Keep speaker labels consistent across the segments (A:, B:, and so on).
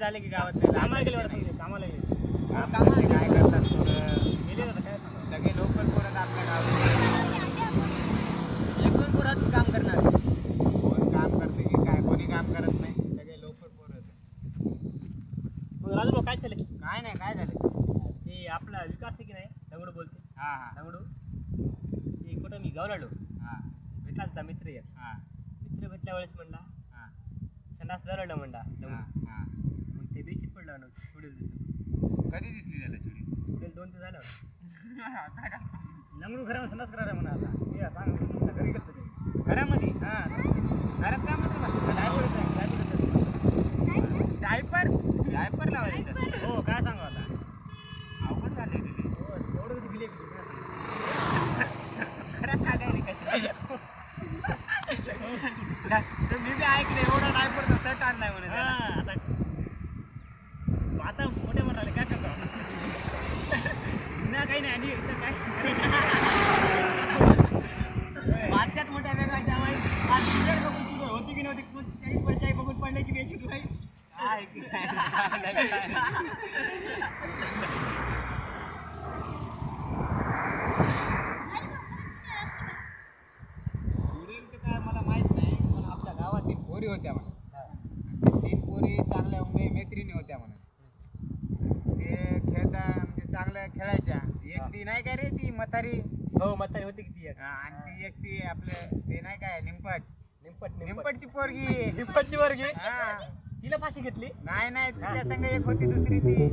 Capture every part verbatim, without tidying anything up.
A: झाले की गावात
B: कामाला गेले समजे कामाला गेले
A: कामाला काय करतात
B: गेले आता काय सांगा
A: सगळे लोकल पोरं आपल्या गावात एक दोन पोरात काम करणार कोण काम करते की काय कोणी काम करत नाही सगळे लोकल पोरं
B: राजू भाऊ काय झाले
A: काय नाही काय झालं
B: ते आपला विकास आहे की नाही दगडू बोलते
A: हा हा
B: दगडू ते कुठं मी गावला आलो
A: हा
B: भेटला होता मित्र एक
A: हा
B: मित्र भेटल्या वेळेस म्हणला
A: हा
B: संडास जरवलं म्हणला
A: हा हा
B: मग ते बेशीत पडलं ना पुढे दिसून
A: कधी दिसली त्याला चुडी
B: पुढे दोन ते झालं लंगडू घरामध्ये संडास करायला म्हणा आता ये सांग तुमच्या घरी गेलं ते
A: घरामध्ये
B: हां
A: घरात काय म्हणतो
B: डायपर
A: डायपर डायपर लावायचं
B: हो काय सांगू आता
A: अवघड झाले तिथे
B: हो एवढं कसं गेले की
A: खरंच टाकायला तर मी बी ऐकलं एवढा डायपरचा शर्ट आणलाय म्हणे
B: आता आता मोठे म्हणाले काय सांगतो ना काही नाही आणि इथं काय
A: वाटत्यात मोठ्या वेगाच्या बाई आज तिकीट बघून तुझं होती की नव्हती चाळीस पंचाळीस बघून पडले की बेशीत बाई काय मला माहित नाही पण आपल्या गावात तीन पोरी होत्या म्हणा तीन पोरी चांगल्या म्हणजे मैत्रिणी होत्या म्हणा ते खेळता म्हणजे चांगल्या खेळायच्या एक ती नाही काय रे ती म्हातारी
B: हो म्हातारी होती किती
A: आणि ती एक ती आपलं ते नाही काय निंपट
B: निंपट
A: निंपटची पोरगी
B: निंपटची वर्गी
A: हा
B: तिला फाशी घेतली
A: नाही नाही तिच्या संग एक होती दुसरी ती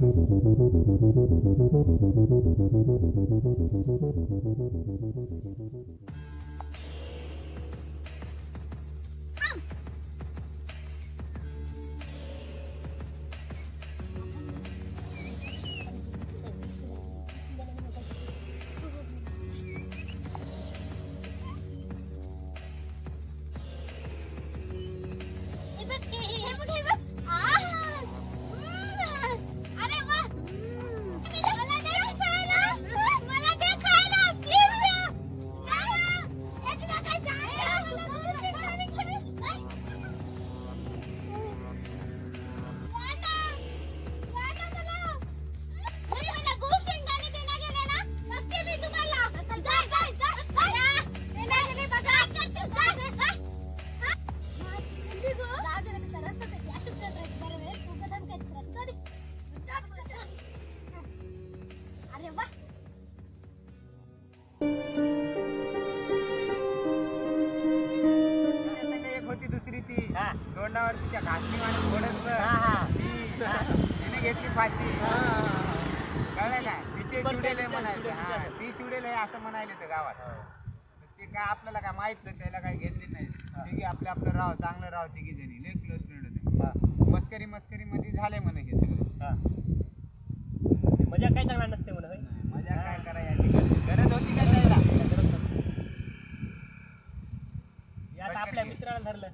A: दुसरी ती तोंडावर तिच्या घासली आणि थोडस तिने घेतली फाशी कळलं काय तिचे चिवडेले म्हणायचे हा ती चिवडेले असं म्हणायले ते गावात ते काय आपल्याला काय माहित नाही त्याला काही घेतली नाही तिघी आपलं आपलं राव चांगलं राव तिघी जणी लय क्लोज फ्रेंड होते मस्करी मस्करी मध्ये झाले म्हणे हे सगळं
B: मजा काय चांगला नसते म्हणा
A: मजा काय करायची गरज होती का त्याला
B: आता आपल्या मित्राला धरलं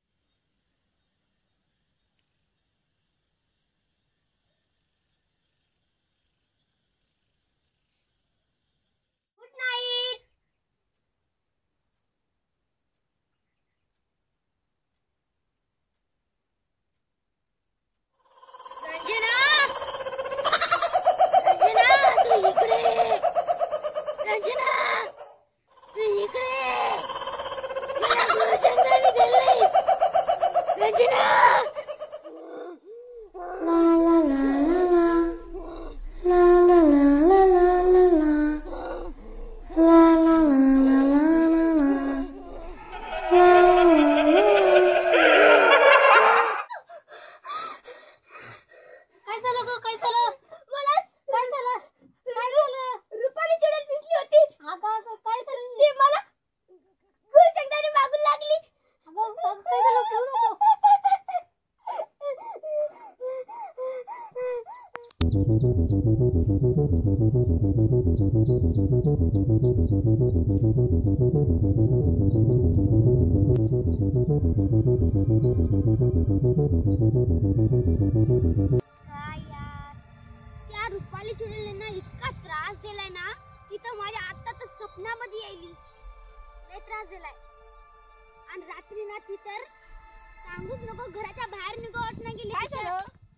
C: रुपाली चुडेलने ना इतका त्रास दिलाय ना की तर माझ्या आता तर स्वप्नामध्ये यायली लय त्रास दिलाय आणि रात्री ना ती तर सांगूच नको घराच्या बाहेर निघत नाही गेली काय झालं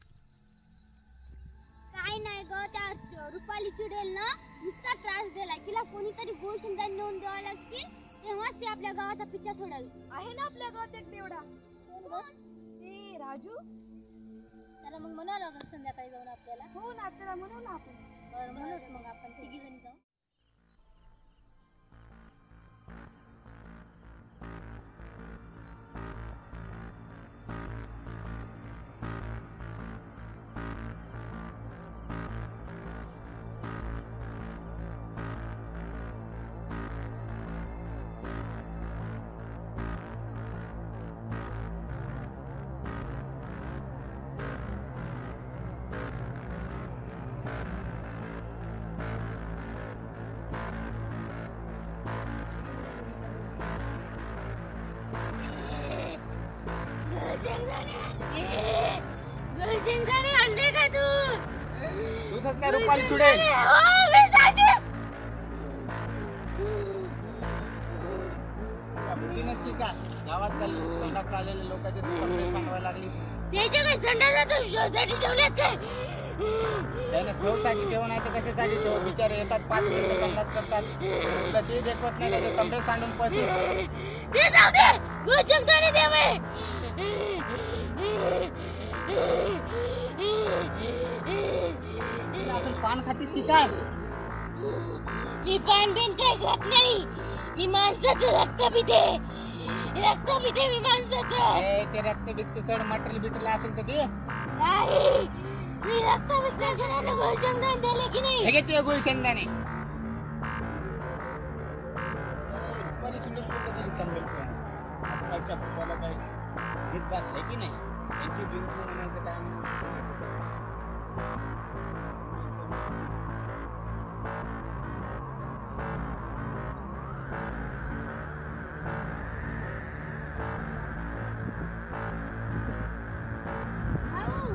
C: काय नाही ग, त्या रुपाली चुडेल ना नुसता त्रास दिला. तिला कोणीतरी गोळ शेंगदाणे नेऊन द्यावं लागतील, तेव्हाच ती आपल्या गावाचा पिच्छा सोडल.
D: आहे ना आपल्या गावात एक तेवढा ते राजू.
C: त्याला मग म्हणावं लागेल संध्याकाळी जाऊन आपल्याला.
D: हो ना, त्याला म्हणू ना आपण.
C: बरं म्हणूच मग आपण तिघी जणी जाऊ. शेंगदाणे आणले का तू?
A: तुझंच काय रुपाली चुडेल? बुद्धीनच की काय गावात संडास आलेल्या लोकांचे कपडे सांगवायला लागली.
C: त्याच्या काही संडासात शोसाठी ठेवल्यात काय?
A: त्याला शोसाठी ठेवून आहे तर कशासाठी ठेव? बिचारे येतात पाच मिनिटं संडास करतात, तुला ते देखवत नाही त्याचे कपडे सांडून पडतीस.
C: ते जाऊ दे, गोळ शेंगदाणे दे बाई.
A: असून पान खातीस की काय?
C: मी पान बिन काय खात नाही, मी माणसाचं रक्त पिते. रक्त पिते मी माणसाचं.
A: ए, ते रक्त बिक्त सड मटेरियल बिटेरियल असेल तर ते
C: नाही, मी रक्त पिते. जणांना गोळ शेंगदाणे दिले की नाही?
A: हे घे ते गोळ शेंगदाणे. आजकालच्या भूताला काही गीत गात आहे की नाही? यांची बिंदू म्हणायचं काय
C: भाऊ,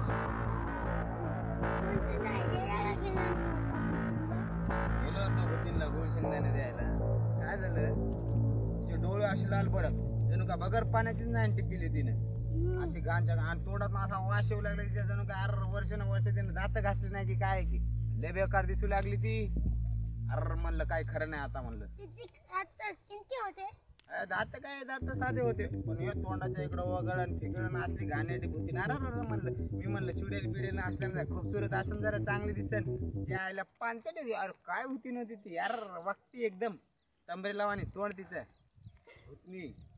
C: कोणतं नाही द्यायला गेला नव्हता.
A: गेलो होतो भूतींना गोळ शेंगदाणे द्यायला. काय झालं, तिचे डोळे असे लाल पडत जणू का बगर पाण्याचीच नाही टिपिली तिने. अशी घाणच्या आणि तोंडात असा वास येऊ लागला तिच्या, जणू काय अर वर्ष ना वर्ष तिने दात घासली नाही की काय की लय बेकार दिसू लागली ती. अर म्हणलं काय खरं नाही आता म्हणलं.
C: किती आता किती होते?
A: अ, दात काय दात साधे होते, पण हे तोंडाच्या इकडं वगळण फिगळण असली घाणेरडी भूती ना. अरे म्हणलं मी म्हणलं चुडेल बिडेल असल्यानं खूपसुरत असेल, जरा चांगली दिसेल. त्या आईला पांचट अरे काय होती नव्हती ती यार, वागती एकदम तंबरे लावानी तोंड तिचं भूतनी.